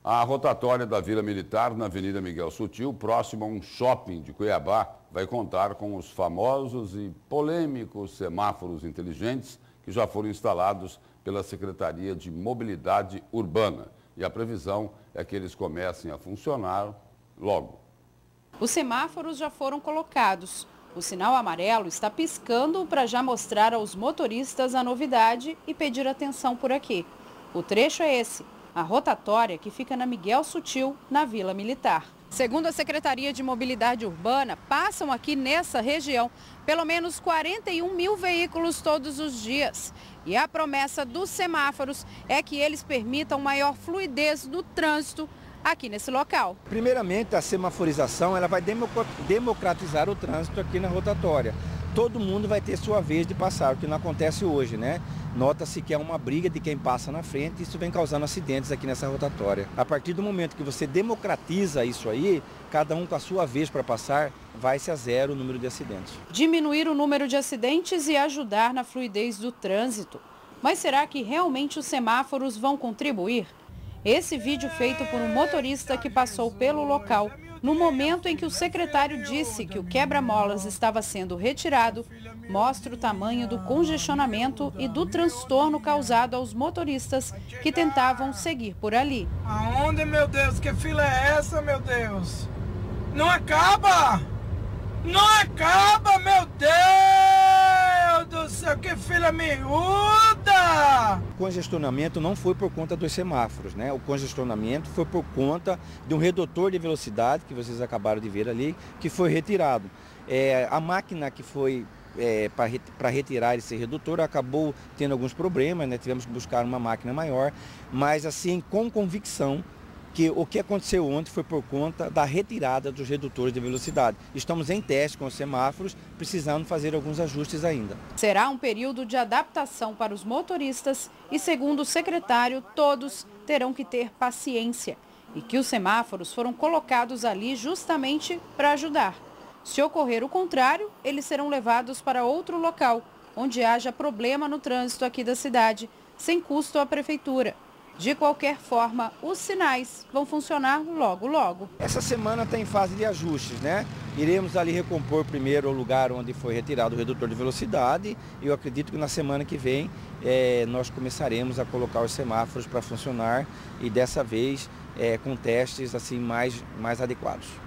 A rotatória da Vila Militar, na Avenida Miguel Sutil, próximo a um shopping de Cuiabá, vai contar com os famosos e polêmicos semáforos inteligentes que já foram instalados pela Secretaria de Mobilidade Urbana. E a previsão é que eles comecem a funcionar logo. Os semáforos já foram colocados. O sinal amarelo está piscando para já mostrar aos motoristas a novidade e pedir atenção por aqui. O trecho é esse. A rotatória que fica na Miguel Sutil, na Vila Militar. Segundo a Secretaria de Mobilidade Urbana, passam aqui nessa região pelo menos 41 mil veículos todos os dias. E a promessa dos semáforos é que eles permitam maior fluidez no trânsito aqui nesse local. Primeiramente, a semaforização ela vai democratizar o trânsito aqui na rotatória. Todo mundo vai ter sua vez de passar, o que não acontece hoje, né? Nota-se que é uma briga de quem passa na frente e isso vem causando acidentes aqui nessa rotatória. A partir do momento que você democratiza isso aí, cada um com a sua vez para passar, vai-se a zero o número de acidentes. Diminuir o número de acidentes e ajudar na fluidez do trânsito. Mas será que realmente os semáforos vão contribuir? Esse vídeo feito por um motorista que passou pelo local no momento em que o secretário disse que o quebra-molas estava sendo retirado, mostra o tamanho do congestionamento e do transtorno causado aos motoristas que tentavam seguir por ali. Aonde, meu Deus? Que fila é essa, meu Deus? Não acaba! Não acaba, meu Deus do céu! Que fila miúda! O congestionamento não foi por conta dos semáforos, né? O congestionamento foi por conta de um redutor de velocidade, que vocês acabaram de ver ali, que foi retirado. A máquina que foi para retirar esse redutor acabou tendo alguns problemas, né? Tivemos que buscar uma máquina maior, mas assim, com convicção, que o que aconteceu ontem foi por conta da retirada dos redutores de velocidade. Estamos em teste com os semáforos, precisando fazer alguns ajustes ainda. Será um período de adaptação para os motoristas e, segundo o secretário, todos terão que ter paciência e que os semáforos foram colocados ali justamente para ajudar. Se ocorrer o contrário, eles serão levados para outro local, onde haja problema no trânsito aqui da cidade, sem custo à prefeitura. De qualquer forma, os sinais vão funcionar logo, logo. Essa semana está em fase de ajustes, né? Iremos ali recompor primeiro o lugar onde foi retirado o redutor de velocidade e eu acredito que na semana que vem nós começaremos a colocar os semáforos para funcionar e dessa vez com testes assim mais adequados.